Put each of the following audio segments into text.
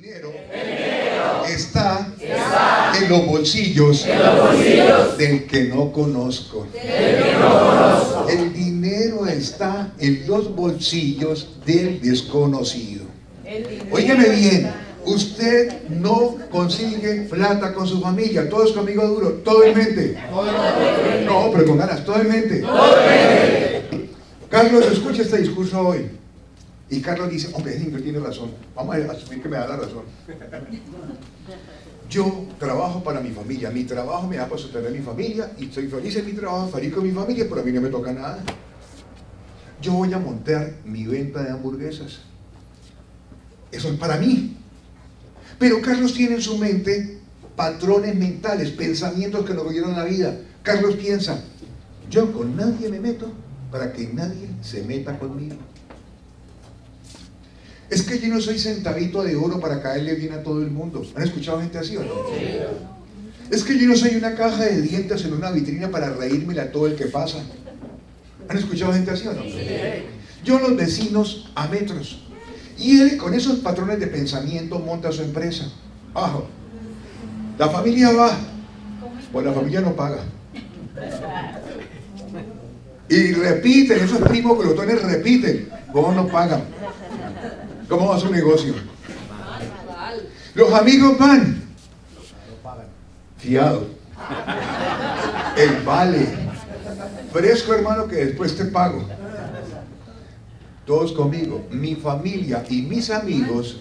dinero está en los bolsillos del que no conozco. El dinero está en los bolsillos del desconocido. Óigame bien, usted no consigue plata con su familia. Todos conmigo duro, todo en mente. No, pero con ganas, todo en mente. Carlos escucha este discurso hoy. Y Carlos dice, hombre, Ingrid tiene razón, vamos a asumir que me da la razón. Yo trabajo para mi familia, mi trabajo me da para sostener mi familia y estoy feliz en mi trabajo, feliz con mi familia, pero a mí no me toca nada. Yo voy a montar mi venta de hamburguesas. Eso es para mí. Pero Carlos tiene en su mente patrones mentales, pensamientos que lo vieron la vida. Carlos piensa, yo con nadie me meto para que nadie se meta conmigo. Es que yo no soy centavito de oro para caerle bien a todo el mundo. ¿Han escuchado gente así o no? Sí. Es que yo no soy una caja de dientes en una vitrina para reírme a todo el que pasa. ¿Han escuchado gente así o no? Sí. Yo los vecinos a metros. Y él con esos patrones de pensamiento monta su empresa. Ajo. La familia va, pues la familia no paga. Y repiten, esos primos glotones repiten, ¿cómo no pagan? ¿Cómo va su negocio? Los amigos van fiados. El vale fresco, hermano, que después te pago. Todos conmigo. Mi familia y mis amigos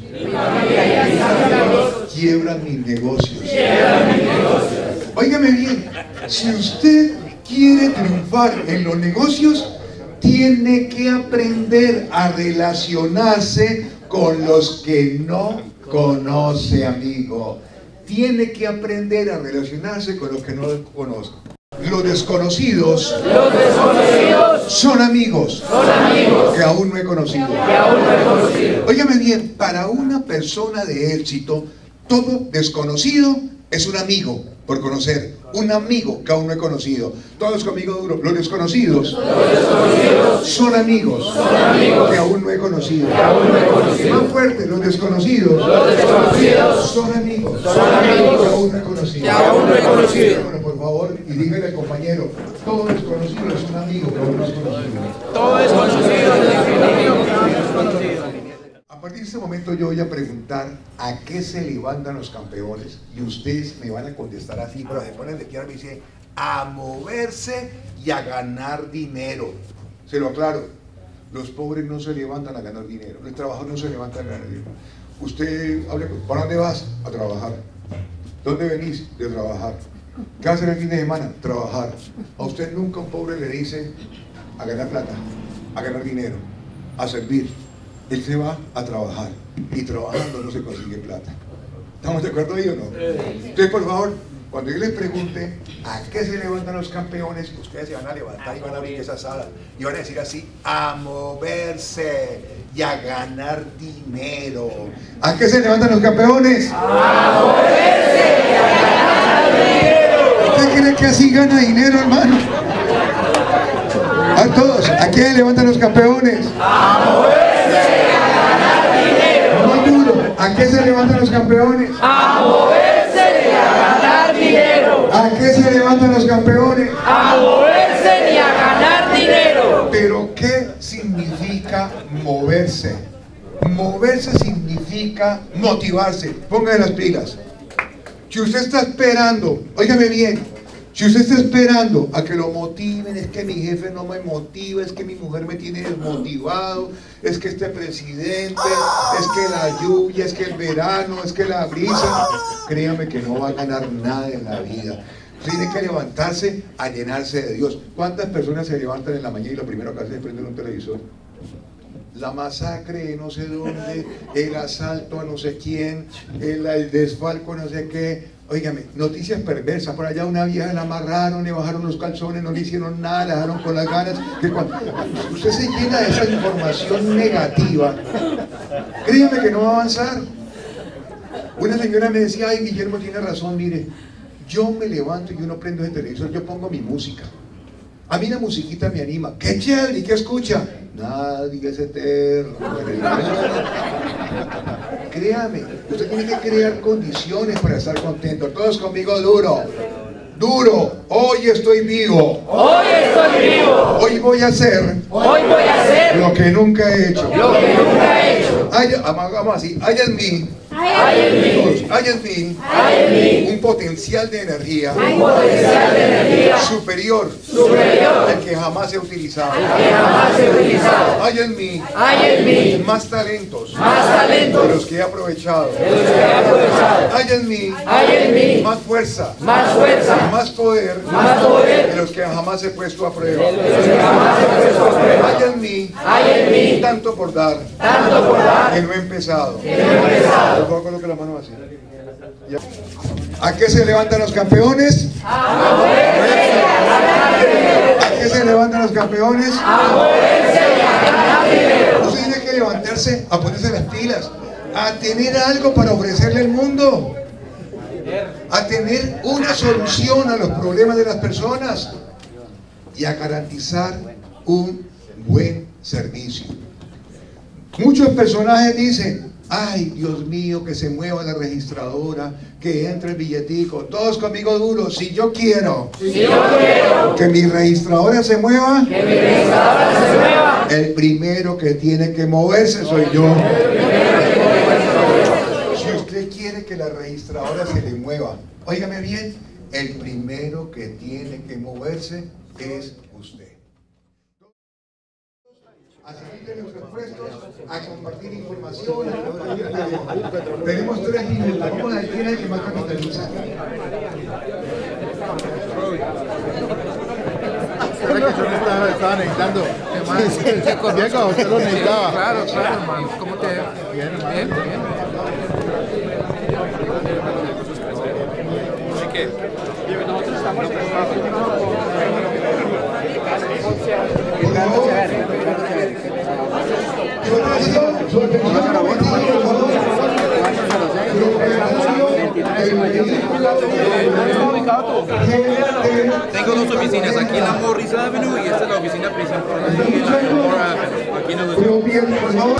quiebran mis negocios. Óigame bien, si usted quiere triunfar en los negocios, tiene que aprender a relacionarse con los que no conoce, amigo. Tiene que aprender a relacionarse con los que no conoce. Los desconocidos son amigos que aún no he conocido. Óigame bien, para una persona de éxito, todo desconocido es un amigo por conocer. Un amigo que aún no he conocido. Todos conmigo duro. Los desconocidos son amigos que aún no he conocido. Más fuerte, los desconocidos son amigos que aún no he conocido. Bueno, por favor, y dígale al compañero, todo desconocido es un amigo que aún no has conocido. Todo desconocido es un amigo que aún no has conocido. A partir de este momento yo voy a preguntar a qué se levantan los campeones y ustedes me van a contestar así, pero se ponen de pie y me dicen a moverse y a ganar dinero. Se lo aclaro, los pobres no se levantan a ganar dinero, los trabajadores no se levantan a ganar dinero. Usted habla, ¿para dónde vas? A trabajar. ¿Dónde venís? De trabajar. ¿Qué hacer el fin de semana? Trabajar. A usted nunca un pobre le dice a ganar plata, a ganar dinero, a servir. Él se va a trabajar y trabajando no se consigue plata. ¿Estamos de acuerdo ahí o no? Entonces, por favor, cuando yo les pregunte a qué se levantan los campeones, ustedes se van a levantar y van a abrir esa sala y van a decir así, a moverse y a ganar dinero. ¿A qué se levantan los campeones? A moverse y a ganar dinero. ¿Usted cree que así gana dinero, hermano? A todos, ¿a qué se levantan los campeones? A moverse. ¿A qué se levantan los campeones? A moverse y a ganar dinero. ¿A qué se levantan los campeones? A moverse y a ganar dinero. Pero ¿qué significa moverse? Moverse significa motivarse. Póngase las pilas. Si usted está esperando, óigame bien, si usted está esperando a que lo motiven, es que mi jefe no me motiva, es que mi mujer me tiene desmotivado, es que este presidente, es que la lluvia, es que el verano, es que la brisa, créame que no va a ganar nada en la vida. Tiene que levantarse a llenarse de Dios. ¿Cuántas personas se levantan en la mañana y lo primero que hacen es prender un televisor? La masacre de no sé dónde, el asalto a no sé quién, el desfalco no sé qué. Óigame, noticias perversas. Por allá una vieja la amarraron, le bajaron los calzones, no le hicieron nada, la dejaron con las ganas. Que cuando usted se llena de esa información negativa, créame que no va a avanzar. Una señora me decía, ay, Guillermo tiene razón, mire, yo me levanto y yo no prendo ese televisor, yo pongo mi música. A mí la musiquita me anima. ¡Qué chévere! ¿Y qué escucha? Nadie es eterno. créame, usted tiene que crear condiciones para estar contento. Todos conmigo, duro. Duro, hoy estoy vivo. Hoy estoy vivo. Hoy voy a hacer. Hoy voy a hacer lo que nunca he hecho. lo que nunca he hecho. Vamos así, hay en mí. Hay en mí. Hay en mí. Hay en mí. Un potencial de energía. Un potencial de energía Superior. superior. El que jamás he utilizado. Que jamás he utilizado. Hay en mí. Hay en mí. Más talentos. Más De talentos. los que he aprovechado. De los que he aprovechado. Hay en mí. Hay en mí. Más fuerza. Más fuerza. Más poder. Más poder. De los que jamás he puesto a prueba. De los que jamás he puesto a prueba. Hay en mí. Hay en mí. Tanto por dar. Tanto por dar. Que no he empezado. Que no he empezado. Yo coloco la mano así. Ya. ¿A qué se levantan los campeones? ¿A qué se levantan los campeones? Usted tiene que levantarse a ponerse las pilas, a tener algo para ofrecerle al mundo, a tener una solución a los problemas de las personas y a garantizar un buen servicio. Muchos personajes dicen: ay, Dios mío, que se mueva la registradora, que entre el billetico. Todos conmigo duro. Si yo quiero, que mi registradora se mueva, el primero que tiene que moverse soy yo. Si usted quiere que la registradora se le mueva, óigame bien, el primero que tiene que moverse es usted. A seguir de nuestros puestos, a compartir información, a compartir teléfono. Tenemos 3 minutos. Vamos a ver quién es el que más capitaliza. Era que yo no estaba necesitando. Diego, usted lo necesitaba. Claro, hermano. ¿Cómo te va? Bien, hermano. Bien. Así que nosotros estamos Por favor. Tengo 2 oficinas, aquí en la Morris Avenue y esta es la oficina principal aquí en la Elmore Avenue, aquí en el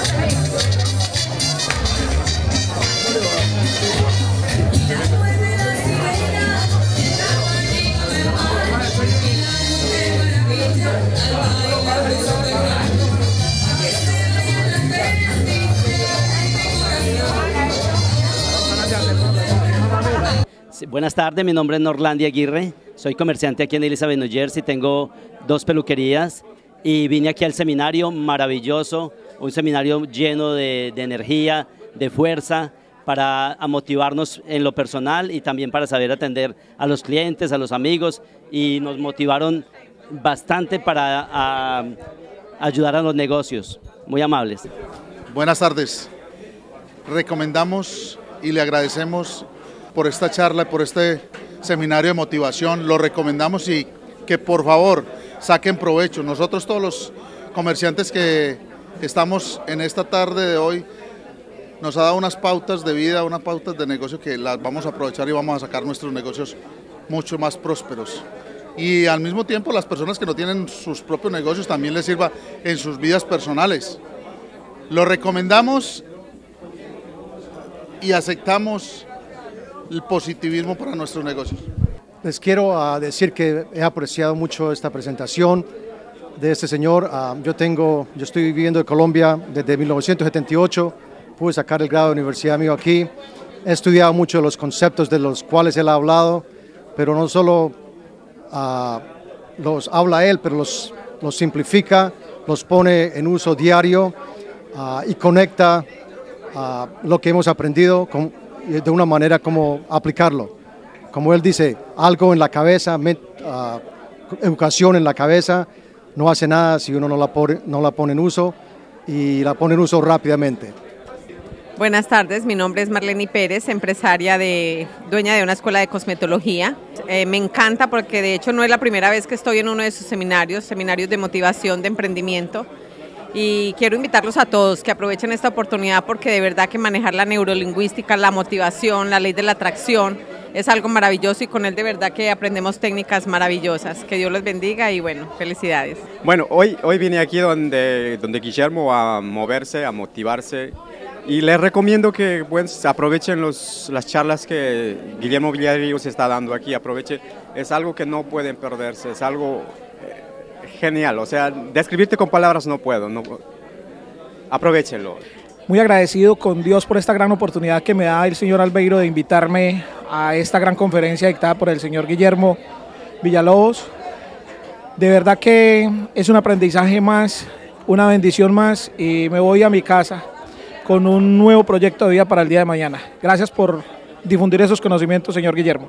Buenas tardes, mi nombre es Norlandia Aguirre, soy comerciante aquí en Elizabeth, New Jersey, tengo 2 peluquerías y vine aquí al seminario maravilloso, un seminario lleno de energía, de fuerza, para motivarnos en lo personal y también para saber atender a los clientes, a los amigos, y nos motivaron bastante para ayudar a los negocios. Muy amables. Buenas tardes. Recomendamos y le agradecemos por esta charla, por este seminario de motivación. Lo recomendamos y que por favor saquen provecho. Nosotros todos los comerciantes que estamos en esta tarde de hoy nos ha dado unas pautas de vida, unas pautas de negocio que las vamos a aprovechar y vamos a sacar nuestros negocios mucho más prósperos. Y al mismo tiempo las personas que no tienen sus propios negocios también les sirva en sus vidas personales. Lo recomendamos y aceptamos el positivismo para nuestros negocios. Les quiero decir que he apreciado mucho esta presentación de este señor. Yo estoy viviendo en Colombia desde 1978, pude sacar el grado de universidad mío aquí, he estudiado mucho de los conceptos de los cuales él ha hablado, pero no solo los habla él, pero los simplifica, los pone en uso diario y conecta lo que hemos aprendido de una manera como aplicarlo. Como él dice, algo en la cabeza, educación en la cabeza, no hace nada si uno no la pone en uso y la pone en uso rápidamente. Buenas tardes, mi nombre es Marlene Pérez, empresaria dueña de una escuela de cosmetología. Me encanta porque de hecho no es la primera vez que estoy en uno de sus seminarios de motivación, de emprendimiento. Y quiero invitarlos a todos que aprovechen esta oportunidad porque de verdad que manejar la neurolingüística, la motivación, la ley de la atracción es algo maravilloso y con él de verdad que aprendemos técnicas maravillosas. Que Dios los bendiga y bueno, felicidades. Bueno, hoy vine aquí donde Guillermo a moverse, a motivarse Y les recomiendo que aprovechen las charlas que Guillermo Villarríos está dando aquí, aprovechen, es algo que no pueden perderse, es algo genial, o sea, describirte con palabras no puedo, aprovechenlo. Muy agradecido con Dios por esta gran oportunidad que me da el señor Albeiro de invitarme a esta gran conferencia dictada por el señor Guillermo Villalobos. De verdad que es un aprendizaje más, una bendición más, y me voy a mi casa con un nuevo proyecto de vida para el día de mañana. Gracias por difundir esos conocimientos, señor Guillermo.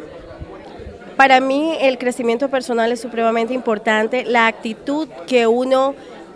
Para mí el crecimiento personal es supremamente importante, la actitud que uno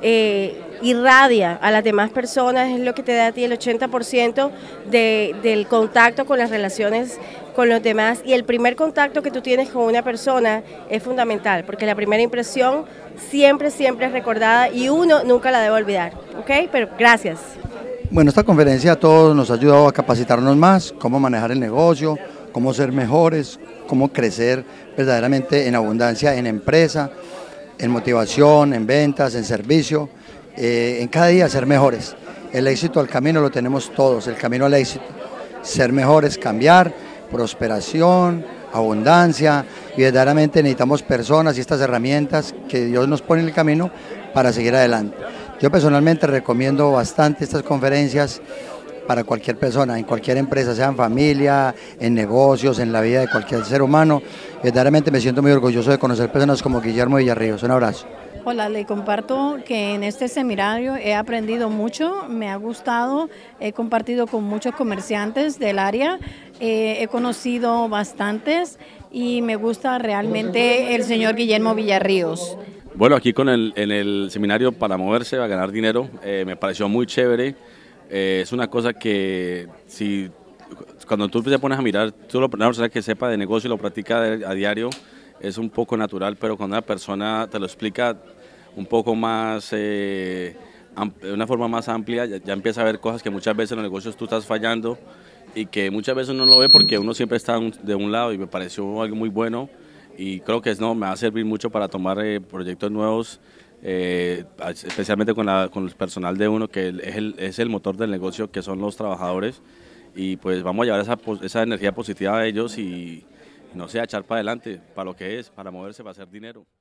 irradia a las demás personas es lo que te da a ti el 80% del contacto con las relaciones con los demás, y el primer contacto que tú tienes con una persona es fundamental, porque la primera impresión siempre es recordada y uno nunca la debe olvidar, ¿ok? Pero gracias. Bueno, esta conferencia a todos nos ha ayudado a capacitarnos más, cómo manejar el negocio, cómo ser mejores, cómo crecer verdaderamente en abundancia en empresa, en motivación, en ventas, en servicio, en cada día ser mejores. El éxito al camino lo tenemos todos, el camino al éxito. Ser mejores, cambiar, prosperación, abundancia, y verdaderamente necesitamos personas y estas herramientas que Dios nos pone en el camino para seguir adelante. Yo personalmente recomiendo bastante estas conferencias para cualquier persona, en cualquier empresa, sea en familia, en negocios, en la vida de cualquier ser humano. Verdaderamente me siento muy orgulloso de conocer personas como Guillermo Villarríos. Un abrazo. Hola, le comparto que en este seminario he aprendido mucho, me ha gustado, he compartido con muchos comerciantes del área, he conocido bastantes y me gusta realmente el señor Guillermo Villarríos. Bueno, aquí en el seminario para moverse, a ganar dinero, me pareció muy chévere. Es una cosa que cuando tú te pones a mirar, tú una persona que sepa de negocio y lo practica a diario, es un poco natural, pero cuando una persona te lo explica un poco más, de una forma más amplia, ya empieza a ver cosas que muchas veces en los negocios tú estás fallando y que muchas veces uno no lo ve porque uno siempre está de un lado, y me pareció algo muy bueno y creo que me va a servir mucho para tomar proyectos nuevos, especialmente con el personal de uno, que es el motor del negocio, que son los trabajadores, y pues vamos a llevar esa energía positiva a ellos y no sé, a echar para adelante, para lo que es, para moverse, para hacer dinero.